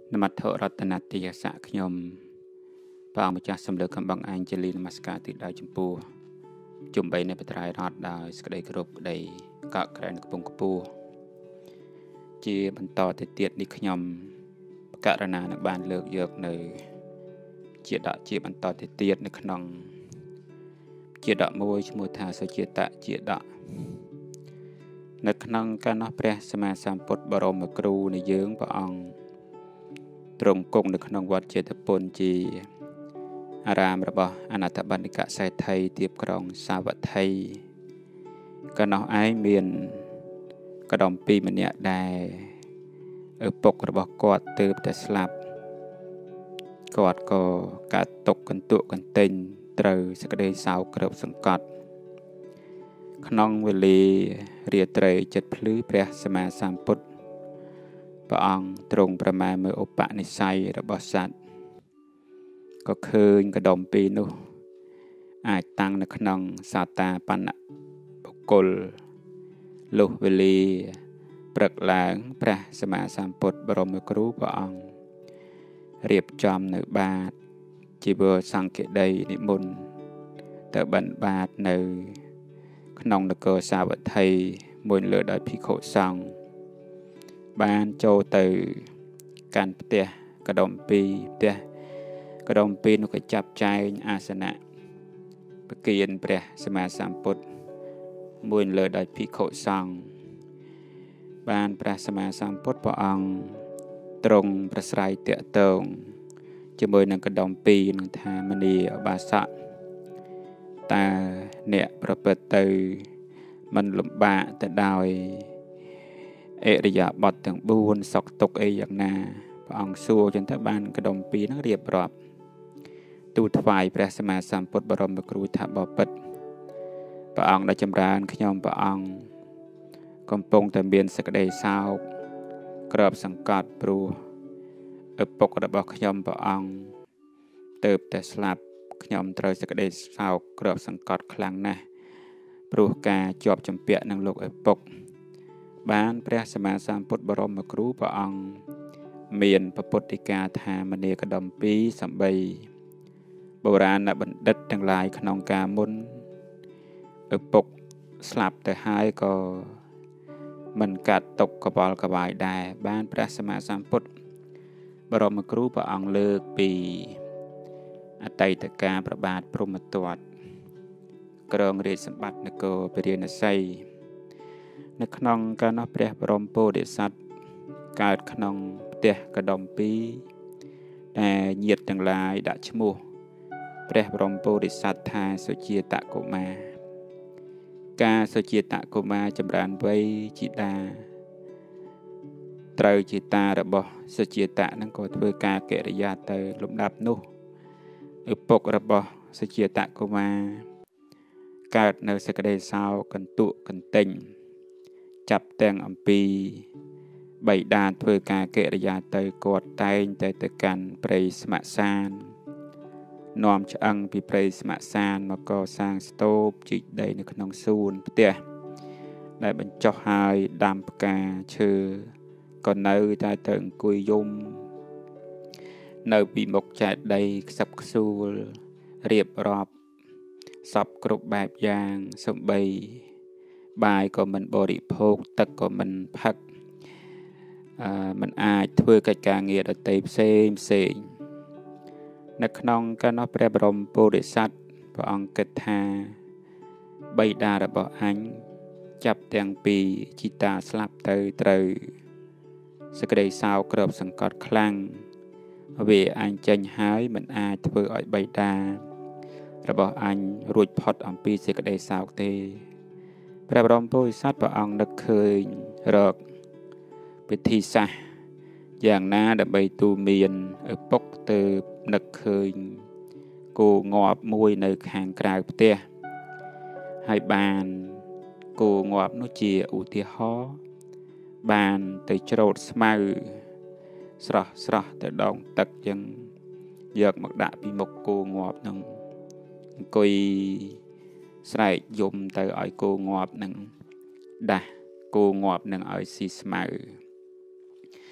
นมัตถรัตนติยสะขยมพระองค์ម្ចាស់សម្លើកកំបងអញ្ជលីនមស្ការទីដៅចម្ពោះជំបីនៃបត្រៃរតដោយសេចក្តីគោរពក្តីកក់ក្រែងកំពុងកពស់ជាបន្តទៅទៀតនេះខ្ញុំករណានឹងបានលើកយកនៅជាបន្តទៅទៀតនៅក្នុងជាដកមួយឈ្មោះថាសុជាតជាដកនៅក្នុងការនោះព្រះសម្មាសម្ពុទ្ធបរមគ្រូនៃយើងព្រះអង្គទ្រង់គង់នៅក្នុងវត្តចេតពុនជាអារាមរបស់អនាថបណ្ឌិកសេដ្ឋីទៀបក្រុងសាវត្ថីក៏នោះឯងមានកដំពីម្នាក់ដែរឪពុករបស់គាត់ទើបតែស្លាប់គាត់ក៏កាត់ទុកកន្ទក់កន្ទិញត្រូវសេចក្តីសោកគ្របសង្កត់ក្នុងវេលារាត្រីចិត្តភ្លឺព្រះសម្មាសម្ពុទ្ធព្រះអង្គទ្រង់ប្រមាណមើលឧបនិស្ស័យរបស់សត្វក៏ឃើញកដំពីនោះអាចតាំងនៅក្នុងសាតាបណ្ណបុគ្គលលុះវេលាព្រឹកឡើងព្រះសម្មាសម្ពុទ្ធបរមគ្រូព្រះអង្គរៀបចំនៅបាតជីវរសង្ឃដីនិមន្តទៅបិណ្ឌបាតនៅក្នុងនគរសាវត្ថីមួយលើដោយភិក្ខុសង្ឃបានចូលទៅកាន់ផ្ទះកដំពីផ្ទះកដំពីនោះក៏ចាប់ចែងអាសនៈប្រគៀនព្រះសម្មាសម្ពុទ្ធមួយលើដោយភិក្ខុសង្ឃបានព្រះសម្មាសម្ពុទ្ធព្រះអង្គទ្រង់ប្រស្រ័យតាក់ទងជាមួយនឹងកដំពីនឹងថាមនីឧបាសកតើអ្នកប្រព្រឹត្តទៅមិនលំបាកទៅដោយអរិយាបថទាំង4សុខទុក្ខអីយ៉ាងណាព្រះអង្គសួរចឹងទៅបានកដំពីនឹងរៀបរាប់ទូលថ្វាយព្រះសម្មាសម្ពុទ្ធបរមគ្រូថាបពិតព្រះអង្គដែលចម្រើនខ្ញុំព្រះអង្គកំពុងតែមានសេចក្តីសោកគ្របសង្កត់ព្រោះឪពុករបស់ខ្ញុំព្រះអង្គទើបតែស្លាប់ខ្ញុំត្រូវសេចក្តីសោកគ្របសង្កត់ខ្លាំងណាស់ព្រោះការជាប់ជំពាក់នឹងលោកឪពុកបានព្រះសម្មាសម្ពុទ្ធបរមគ្រូព្រះអង្គមានពពុទ្ធិកាថាមនីកដំពីសំបីបុរាណបណ្ឌិតទាំងឡាយក្នុងការមុនឪពុកស្លាប់ទៅហើយក៏មិនកាត់ទុកកបល់កវាយដែរបានព្រះសម្មាសម្ពុទ្ធបរមគ្រូព្រះអង្គលើកពីអតីតកាលប្របាទព្រហ្មទត្តគ្រងរាជសម្បត្តិនគរពារាណសីនៅក្នុងកាលនោះព្រះបរមពោធិសត្វកើតក្នុងផ្ទះកដំពីដែលញាតិទាំងឡាយដាក់ឈ្មោះព្រះបរមពោធិសត្វថាសុជាតកុមារការសុជាតកុមារចម្រើនវ័យជីតាត្រូវជីតារបស់សុជាតនឹងក៏ធ្វើការកិរិយាទៅលំដាប់នោះឪពុករបស់សុជាតកុមារកើតនៅសេចក្តីសោកកន្ទក់កន្ទិញចាប់ទាំងអំពីបៃតាធ្វើការកិរិយាទៅគាត់តែងតែទៅកាន់ព្រៃស្ម័គ្រសាននាំឆ្អឹងពីព្រៃស្ម័គ្រសានមកកសាងស្ទូបជីកដីនៅក្នុងសួនផ្ទះដែលបញ្ចុះហើយដាំផ្កាឈើក៏នៅតែទៅអង្គុយយំនៅពីមុខចេតិយខ្សឹបខ្សួលរៀបរាប់សពគ្រប់បែបយ៉ាងសំបីបាយក៏មិនបរិភោគទឹកក៏មិនផឹកមិនអាចធ្វើកិច្ចការងារដទៃផ្សេងនៅក្នុងកាលនោះព្រះបរមពោធិសត្វព្រះអង្គគិតថាបិតារបស់អញចាប់ទាំងពីរជីតាស្លាប់ទៅត្រូវសេចក្តីសោកគ្របសង្កត់ខ្លាំងវាអញចេញហើយមិនអាចធ្វើឲ្យបិតារបស់អញរួចផុតអំពីសេចក្តីសោកទេព្រះបរមពោធិសត្វព្រះអង្គនឹកឃើញរកពិធីសាស្ត្រយ៉ាងណាដើម្បីទូមានឪពុកទៅនឹកឃើញគោងាប់មួយនៅខាងក្រៅផ្ទះហើយបានគោងាប់នោះជាឧទាហរណ៍បានទៅច្រូតស្មៅស្រស់ទៅដងទឹកចឹងយកមកដាក់ពីមុខគោងាប់នឹងអង្គុយស្រែកយំទៅឲ្យគោងាប់នឹងដាស់គោងាប់នឹងឲ្យស៊ីស្មៅ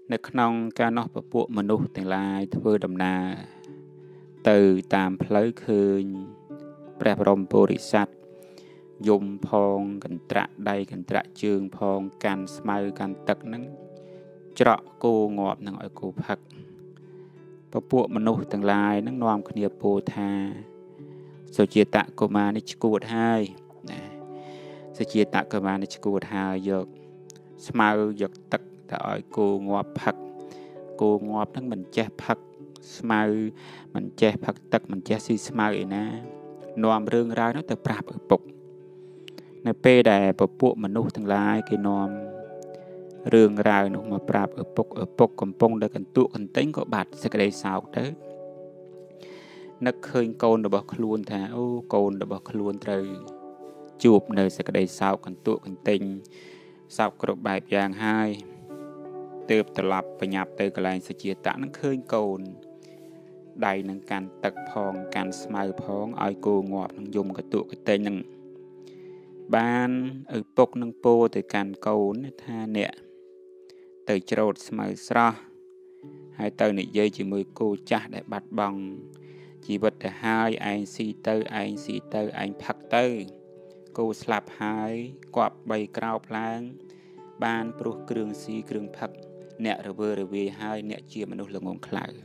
ในขนมการนอกประปุมนุษย์แต่งลายทว่าดำนาtừ ตามเพลย์คืนแปรบรมบริษัทยมพองกันตระใดกันตระจึงพองการสมัยการตักนั้นเจาะกูงอบนังไอกูพักประปุมนุษย์แต่งลายนั่งนอมขณีโปธาโสเจตะกูมาในชกูดให้โสเจตะกูมาในชกูดให้ยกสมัยยกตักแต่ไอกูงอบพักกูงอบทั้งมันแจพักสมัยมันแจพักตักมันแจซีสมัยนะนอมเรื่องราวนั้นแต่ปราบปกในเป้ได้ประปุมนุษย์ทั้งหลายคือนอมเรื่องราวนั้นมาปราบปกกำปงได้กันตุกันเต็งก็บาดสกได้สาวเด้อนักเคยโกนดอกคลวนแท้โอ้โกนดอกคลวนเตยจูบในสกได้สาวกันตุกันเต็งสาวกรบใบยางให้เติบตลับประหยับเตยกลายสเจียตะนักเคยโกนใดนังการตักพองการสมัยพองไอโกงอบนังยมกันตุกันเต็งนังบ้านปกนังโปแต่การโกนท่าเนี่ยเตยโจดสมัยสระให้เตยนิยจีมือกูจ่าได้บัดบังจีบแต่หายไอซีเตยไอซีเตยไอพักเตยกูสลับหายกวาดใบกราวพลางบ้านปลุกเครื่องซีเครื่องพักเนี่ยระเบอระเวหายเนี่ยเจียมนุษย์ละงงคลาย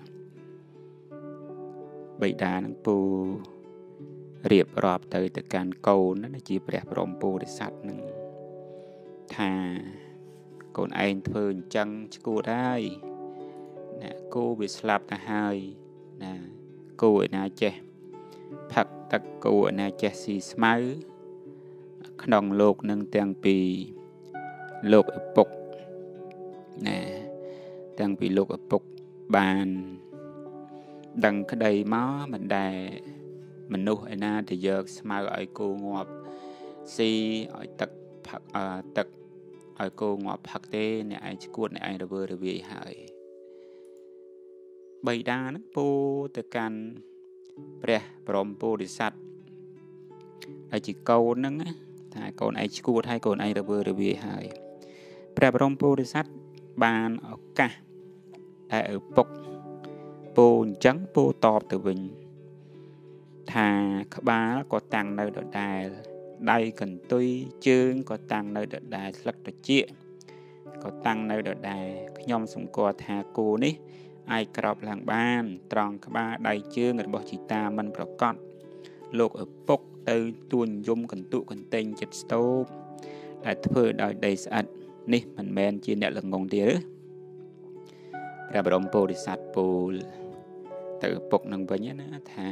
ใบดานังปูเรียบรอบเตยแต่การโกนนั่นจีแปรพรมปูได้สัตว์หนึ่งท่าโกนไอเพิ่นจังกูได้นะกูบิสลับนะหายนะกูน่าเจพักตะกูน่าเจสีสมัยขนมโลกหนึ่งเตียงปีโลกปกนะเตียงปีโลกปกบานดังขดายม้ามันได้มันนุ่ไอ้น่าที่เยอะสมัยไอ้กูงอบซีไอ้ตักผักตักไอ้กูงอบผักเต้เนี่ยไอ้ชิกวดเนี่ยไอ้ระเบอระเวียหายใบดานักปูแต่การเปรียบรมปูดิสัตไอ้จิโกนนั่งนะถ้าโกนไอ้ชิกวดให้โกนไอ้ระเบอระเวียหายเปรียบรมปูดิสัตบานออกกะได้ปกปูจังปูตอบตัววิญถ้าขบ้าก็ตั้งในดอกได้ได้กันตุยจึงก็ตั้งในดอกได้ลักตะเจี๊ยก็ตั้งในดอกได้ยอมสมกอทากูนี่ไอกรอบหลังบ้านตรองขบ้าได้จึงกับบอกจิตามันประกอบโลกปกเตยตุนยมกันตุกันเต็งจิตสโตบได้เพื่อได้ได้สะอาดนี่มันแมนจีเนี่ยหลังงงเดียวพระบรมโพธิสัตว์ปูtự bộc nâng với nhé thà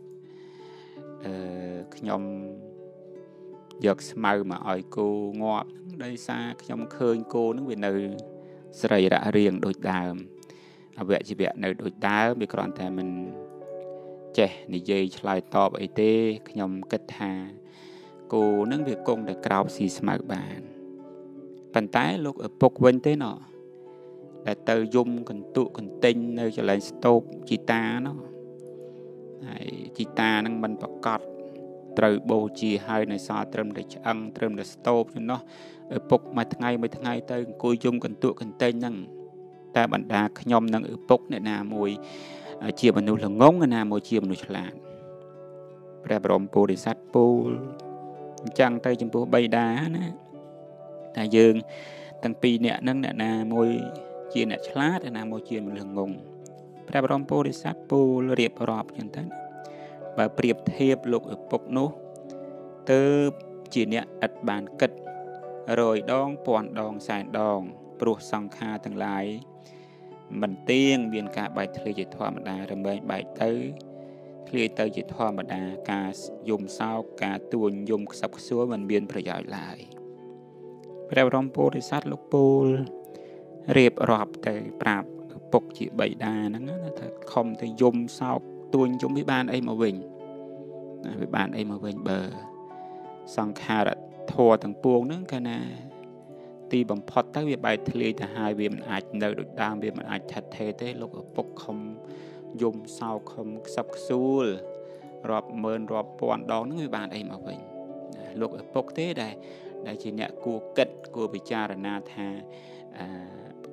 nhom giật màu mà ỏi cô ngọt đây xa nhom khơi cô nó về nơi sợi đã riêng đôi đào vậy chỉ việc nơi đôi đá bị còn thà mình trẻ này dây lại to vậy tê nhom kết thà cô nâng việc công để cào xì màu bàn bàn tay lúc ở bộc bên thế nọ để từ dung cần tụ cần tinh nơi cho lại stop chỉ ta nó chỉ ta năng mình bọc cọt từ bầu chỉ hai này so trầm để ăn trầm để stop cho nó ở bốc mấy ngày tới cùi dung cần tụ cần tinh năng ta bản đa nhom năng ở bốc này là mùi chia bằng nụ là ngóng là mùi chia bằng nụ lạn ra brom po để sát po trăng tay chấm po bay đá nè ta dương tăng pi nè nâng nè là mùi chia nè chát là môi chia một lượng ngùng,พระบรมโพธิสัตว์ปูเรียบรอบอย่างนั้นvà เปรียบเทียบโลกปกนู้เติบจีเนี่ยอัดบานกัดโรยดองปอนดองสายดองปลุกสังฆาทั้งหลายมันเตี้ยงเวียนกาใบทะเลจิตธรรมดาดำเนินใบเตยทะเลเตยจิตธรรมดากายุมเศร้ากาตุนยุมสับซัวมันเบียนประโยชน์หลายพระบรมโพธิสัตว์ลูกปูเรียบรอบแต่ปราบปกจีใบดานั่นนะถ้าคอมแต่ยมเศร้าตัวยุมพิบาลไอ้มาวิ่งพิบาลไอ้มาวิ่งเบอร์สังขารทัวต่างปวงนั่นกันนะตีบังพอดตั้งเวียใบทะเลแต่หายเวียมันอาจเดินดุดามเวียมันอาจชัดเทเต้ลูกปกคอมยมเศร้าคอมซับซูลรอบเมินรอบปอนดองนั่นพิบาลไอ้มาวิ่งลูกปกเต้ได้จีเนี่ยกูเกิดกูพิจารณาทากู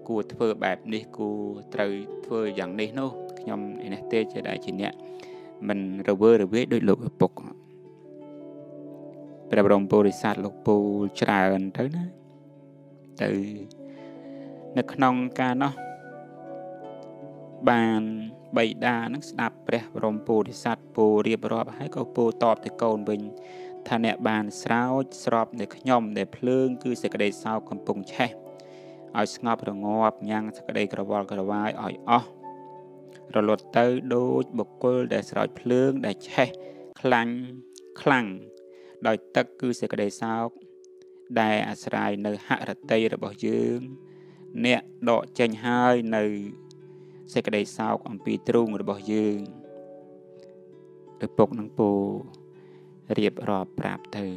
គួរធ្វើបែបនេះគួរត្រូវធ្វើយ៉ាងនេះនោះខ្ញុំឯនេះទេជាដែរជាអ្នកមិនរវើរវាយដោយលោកឪពុកព្រះបរមពុរិស័ទលោកពូលច្រើនទៅណាទៅនៅក្នុងការនោះបានបៃតានឹងស្ដាប់ព្រះបរមពុរិស័ទពូរៀបរាប់ហើយក៏ពូតបទៅកូនវិញថាអ្នកបានស្រោចស្របនៅខ្ញុំដែលភ្លើងគឺសេចក្តីសោកកំពុងឆេះឲ្យស្ងប់រងាប់ញ៉ាំងសេចក្តីក្រវល់ក្រវាយឲ្យអស់រលត់ទៅដូចបុគ្គលដែលស្រោចភ្លើងដែលឆេះខ្លាំងដោយទឹកគឺសេចក្តីសោកដែលអាស្រ័យនៅហឫទ័យរបស់យើងអ្នកដកចេញហើយនៅសេចក្តីសោកអំពីទ្រូងរបស់យើងឪពុកនឹងពូរៀបរាប់ប្រាប់ទៅ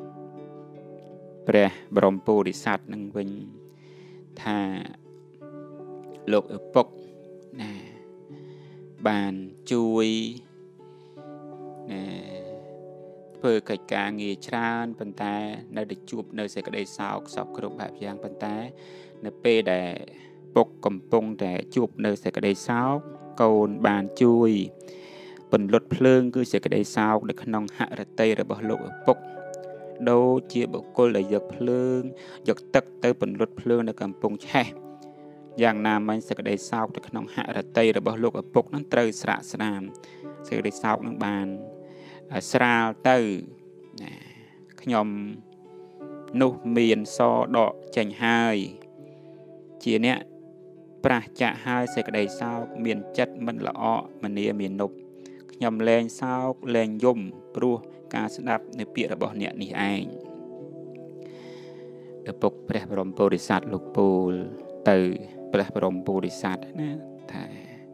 ព្រះបរមពុរិស័ទនឹងវិញថាលោកឪពុកណាបានជួយធ្វើកិច្ចការងារច្រើនប៉ុន្តែនៅតែជួបនៅសេចក្តីសោកសោកគ្រប់បែបយ៉ាងប៉ុន្តែនៅពេលដែលពុកកំពុងតែជួបនៅសេចក្តីសោកកូនបានជួយពន្លត់ភ្លើងគឺសេចក្តីសោកនៅក្នុងហឫទ័យរបស់លោកឪពុកដូចជាបុគ្គលដែលយកភ្លើងយកទឹកទៅពន្លត់ភ្លើងនៅកំពង់ឆេះយ៉ាងណាមិញសេចក្តីសោកនៅក្នុងហឫទ័យរបស់លោកឪពុកនឹងត្រូវស្រាក់ស្រាមសេចក្តីសោកនឹងបានស្រាលទៅខ្ញុំនោះមានសដកចេញហើយជាអ្នកប្រះចាក់ហើយសេចក្តីសោកមានចិត្តមិនល្អមនាមាននុបខ្ញុំលែងសោកលែងយំព្រោះការស្ដាប់នៅពាក្យរបស់អ្នកនេះឯងឪពុកព្រះបរមពុរិស័ទលោកពូលទៅព្រះបរមពុរិស័ទណាថា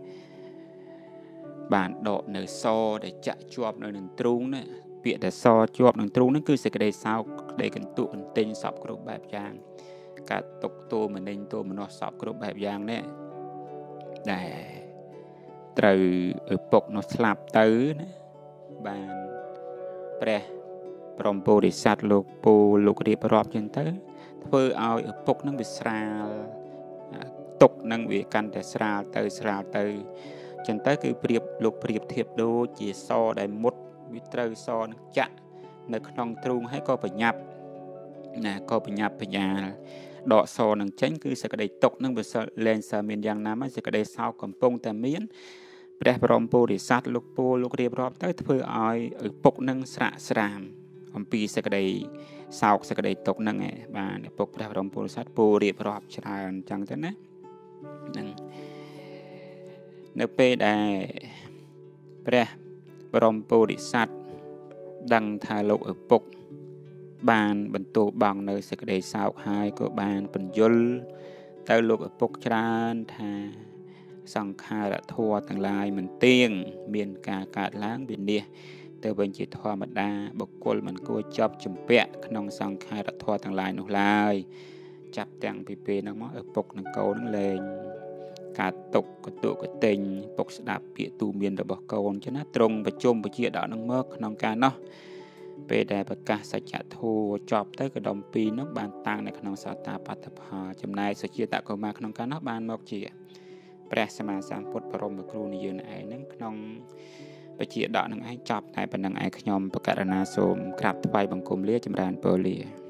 បានដកនៅសដែលចាក់ជាប់នៅនឹងទ្រូងណាពាក្យតែសជាប់នឹងទ្រូងហ្នឹងគឺសេចក្តីសោកក្តីកន្ទុកកន្ទិញសពគ្រប់បែបយ៉ាងការຕົកតួមនិញតួមនោះសពគ្រប់បែបយ៉ាងនេះដែលត្រូវឪពុកនោះស្លាប់ទៅណាបានព្រះបរមពុរិស័ទលោកពូលោករៀបរាប់ចឹងទៅធ្វើឲ្យឪពុកនឹងវាស្រាលទុកនឹងវាកាន់តែស្រាលទៅចឹងទៅគឺលោកប្រៀបធៀបដូចជាសដែលមុតវាត្រូវសនឹងចាក់នៅក្នុងទ្រូងហើយក៏ប្រញាប់ណាក៏ប្រញាប់ប្រញាល់ដកសនឹងចេញគឺសេចក្តីទុកនឹងវាលែងសើមានយ៉ាងណាមកសេចក្តីសោកកំពុងតែមានព្រះបរមពុរិស័ទលោកពូលោករៀបរាប់ទៅធ្វើឲ្យឪពុកនឹងស្រាក់ស្រាមអំពីសេចក្តីសោកសេចក្តីទុកនឹងឯងបាទឪពុកព្រះបរមពុរិស័ទពូរៀបរាប់ច្រើនចឹងទៅណានឹងនៅពេលដែលព្រះបរមពុរិស័ទដឹងថាលោកឪពុកបានបន្ទោបង់នៅសេចក្តីសោកហើយក៏បានបញ្យល់ទៅលោកឪពុកច្រើនថាសង្ខារធម៌ទាំងឡាយមិនទៀងមានការកើតឡើងវិនាសទៅវិញជាធម្មតាបុគ្គលមិនគួរជាប់ជំពាក់ក្នុងសង្ខារធម៌ទាំងឡាយនោះឡើយចាប់ទាំងពីពេលនោះមកឪពុកនិងកូននឹងលែងការຕົកកតុកតេញពុកស្ដាប់ពាក្យទូមានរបស់កូនចឹងណាត្រង់ប្រជុំពជាដកនឹងមកក្នុងការនោះពេលដែលប្រកាសសច្ចធម៌ចប់ទៅកដុំពីរនោះបានតាំងនៅក្នុងសតាបត្តផលចំណែកសុជាតកុមារក្នុងការនោះបានមកជាព្រះសម្មាសម្ពុទ្ធបរមគ្រូនៃយើងឯងនឹងក្នុងពជាដកនឹងឯងចប់តែប៉ុណ្្នឹងឯងខ្ញុំបកករណាសូមក្រាបថ្វាយបង្គំលាចម្រើនពរលា